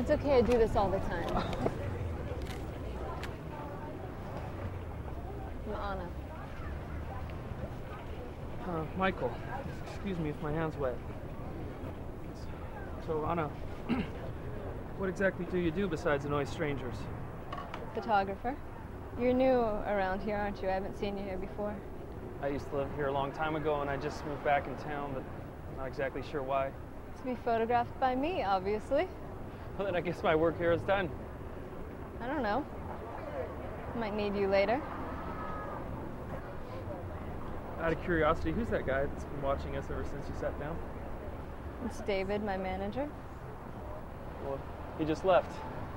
It's okay, I do this all the time. I'm Anna. Michael, excuse me if my hand's wet. So, Anna, what exactly do you do besides annoy strangers? Photographer. You're new around here, aren't you? I haven't seen you here before. I used to live here a long time ago, and I just moved back in town, but I'm not exactly sure why. To be photographed by me, obviously. Well, then I guess my work here is done. I don't know. Might need you later. Out of curiosity, who's that guy that's been watching us ever since you sat down? It's David, my manager. Well, he just left.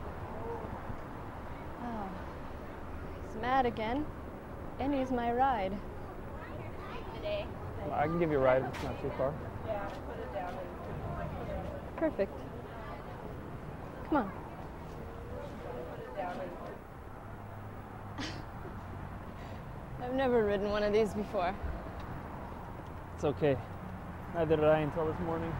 Oh. He's mad again. And he's my ride. Well, I can give you a ride. It's not too far. Perfect. Come on. I've never ridden one of these before. It's okay. Neither did I until this morning.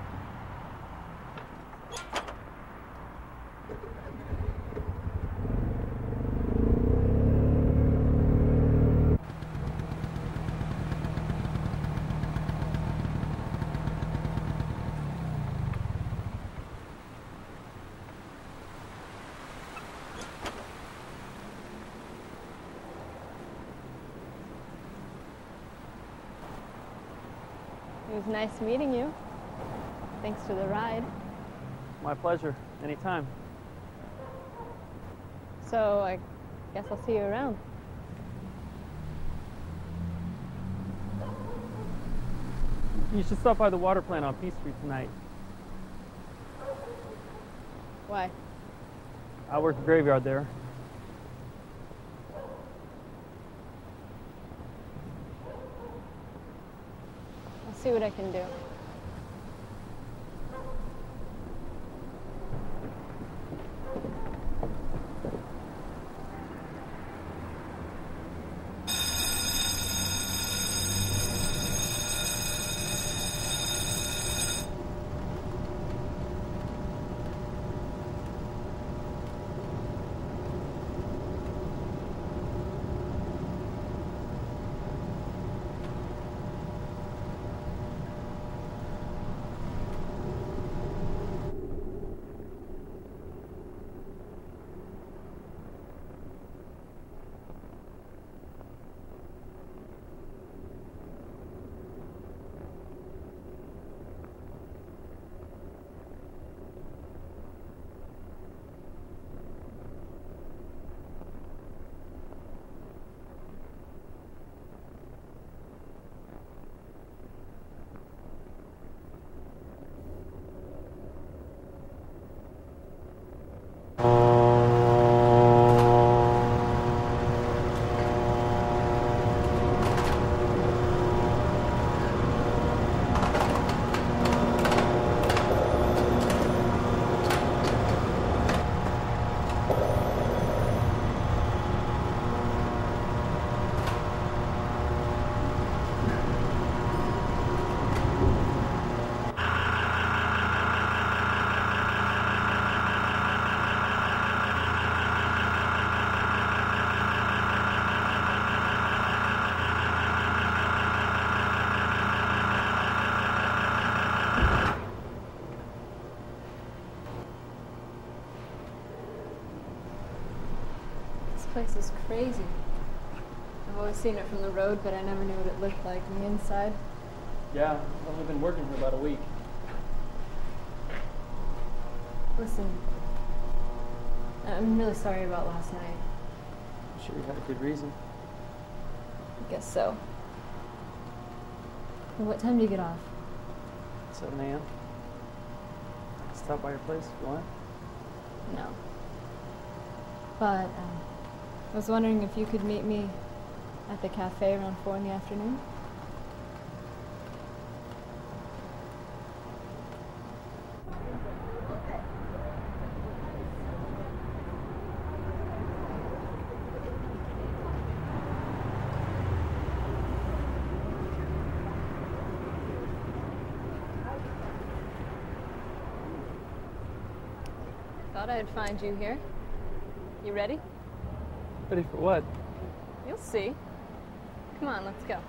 It was nice meeting you. Thanks for the ride. My pleasure. Anytime. So I guess I'll see you around. You should stop by the water plant on P Street tonight. Why? I work the graveyard there. I'll see what I can do. This place is crazy. I've always seen it from the road, but I never knew what it looked like on the inside. Yeah, I've only been working for about a week. Listen, I'm really sorry about last night. I'm sure you had a good reason. I guess so. Well, what time do you get off? 7 a.m. I can stop by your place if you want. No. But I was wondering if you could meet me at the cafe around 4 in the afternoon. Thought I'd find you here. You ready? Ready for what? You'll see. Come on, let's go.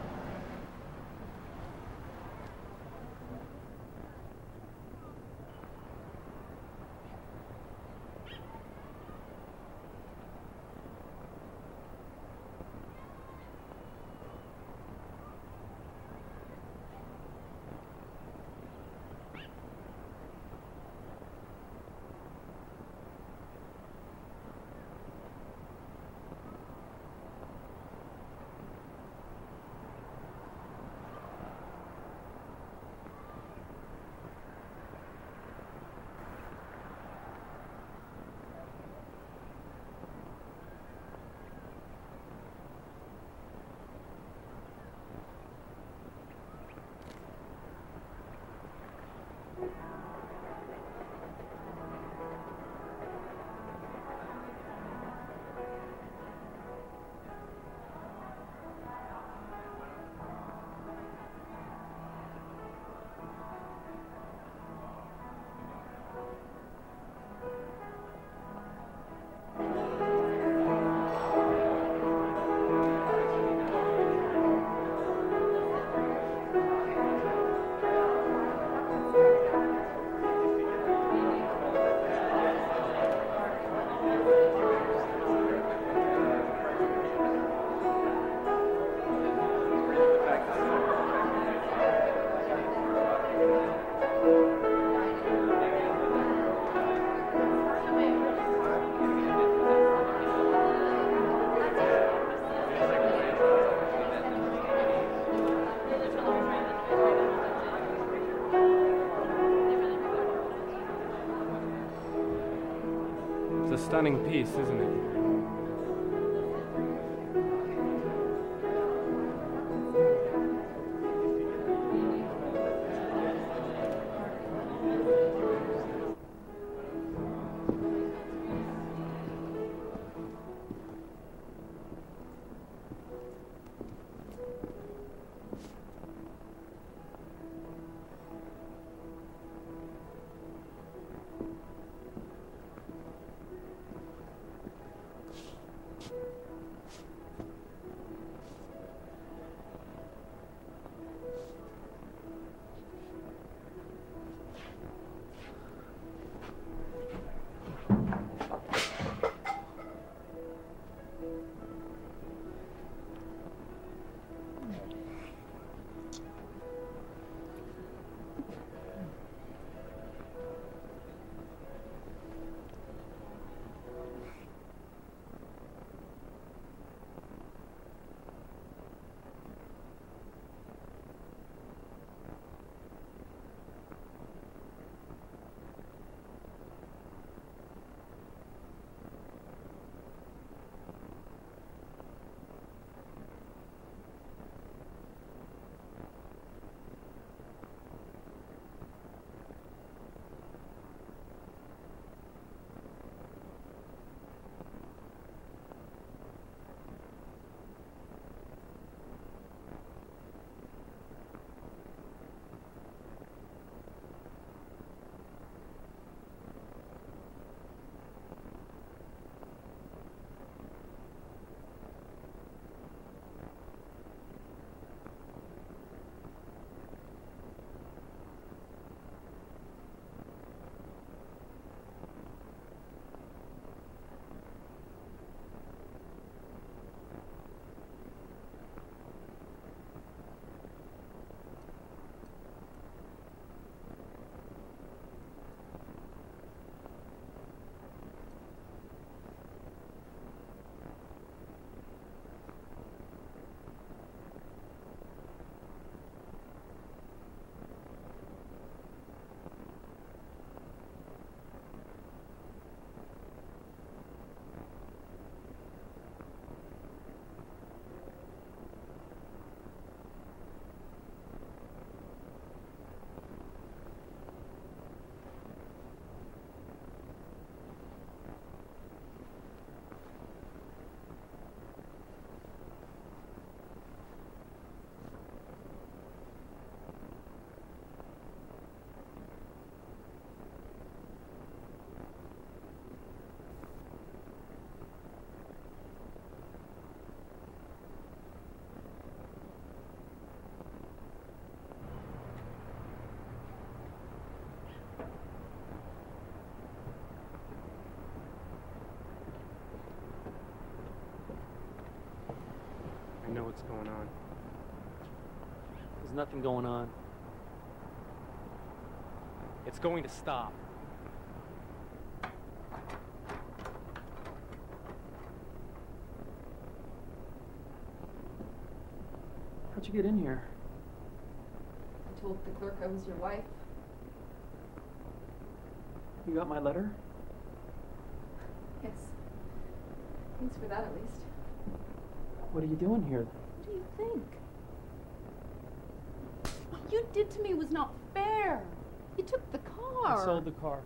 It's a stunning piece, isn't it? I know what's going on. There's nothing going on. It's going to stop. How'd you get in here? I told the clerk I was your wife. You got my letter? Yes. Thanks for that, at least. What are you doing here? What do you think? What you did to me was not fair. You took the car. I sold the car.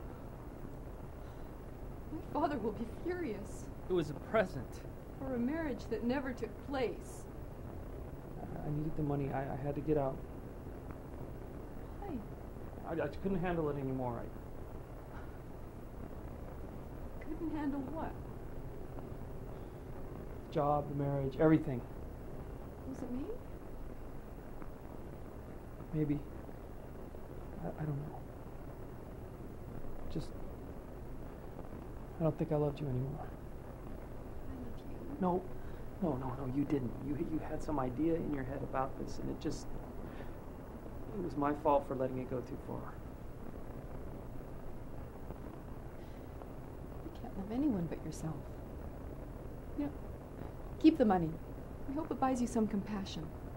My father will be furious. It was a present. For a marriage that never took place. I needed the money. I had to get out. Why? I couldn't handle it anymore. Couldn't handle what? The job, the marriage, everything. Was it me? Maybe. I don't know. Just, I don't think I loved you anymore. I love you. No, you didn't. You had some idea in your head about this, and it was my fault for letting it go too far. You can't love anyone but yourself. You know, keep the money. I hope it buys you some compassion.